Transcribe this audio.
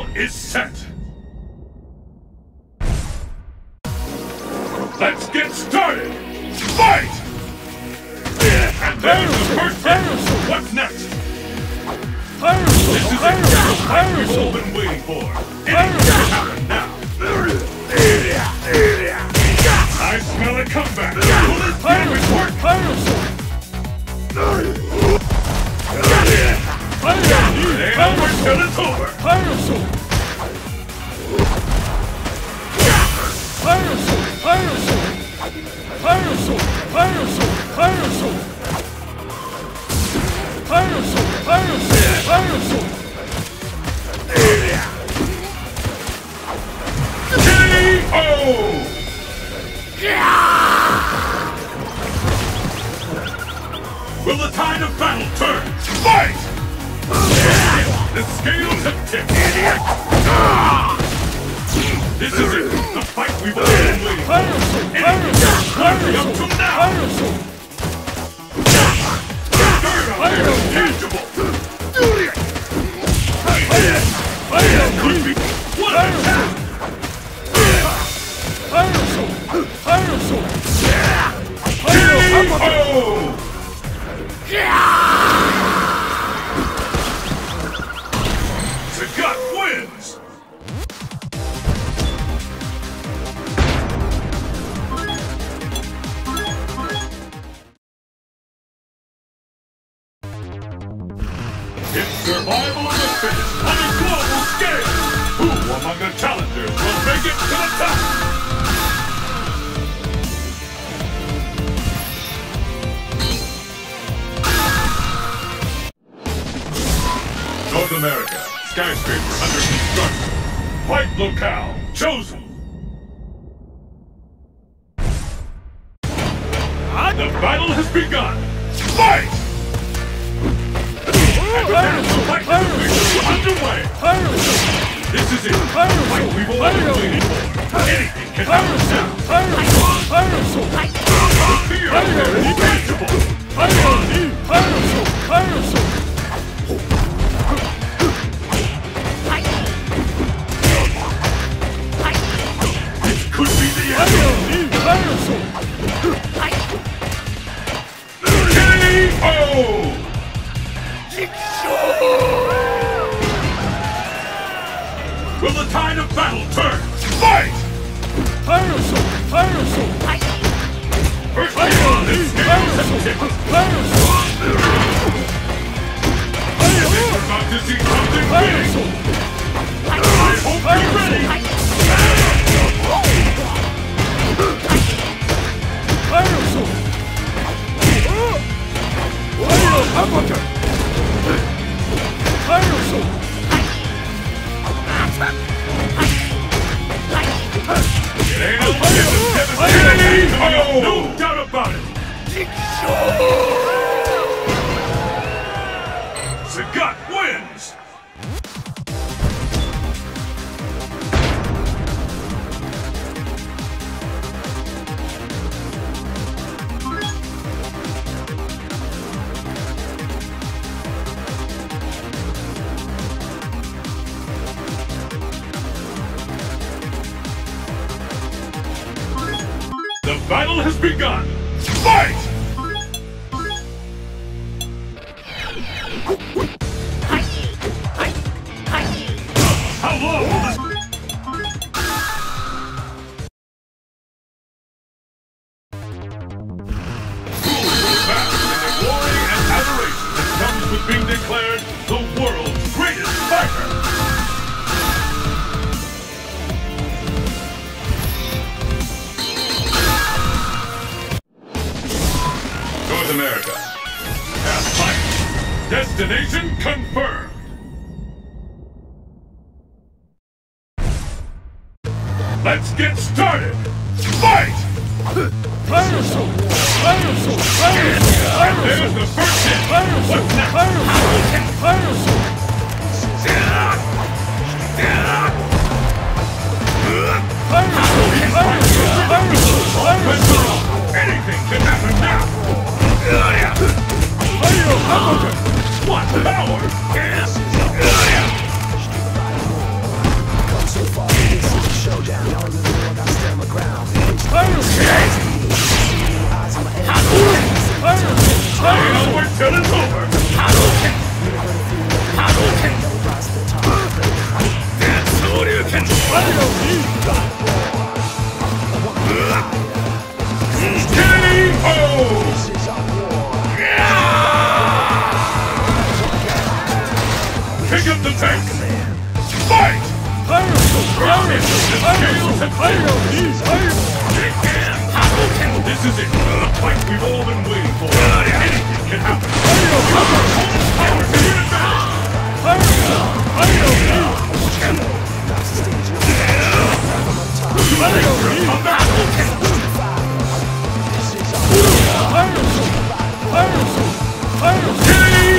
battle is set. Let's get started! Fight! And there's the first hit! What's next? This is the fight we've all been waiting for! Anything can happen now! I smell a comeback! Will this damage work? It ain't over till it's over! Will the tide of battle turn? Fight! The scales have tipped! This is it! The fight we've all been waiting for! Anything up to now! Turn on there is tangible! Could be one attack! Sagat wins! It's survival of the fittest on a global scale! Who among the challengers will make it to the top? North America, skyscraper under construction. Fight locale chosen. The battle has begun. Fight! And the fight for victory underway. This is it. The fight we've all been waiting for. Anything can happen now. The fear there is tangible. Could be the end. K.O. Will the tide of battle turn? Fight! First on this scales have tipped. We're about to see something big. I hope you're ready. It ain't over till it's devastating. No doubt about it. Sagat wins. The battle has begun! Fight! How long will this... Fools will bask in the glory and adoration that comes with being declared the world's greatest fighter! America. Pathfinder. Destination confirmed. Let's get started. Fight! And there's the first hit. What's next? Anything can happen now. What power! This is it. The fight we've all been waiting for. Anything can happen. Power to your advantage.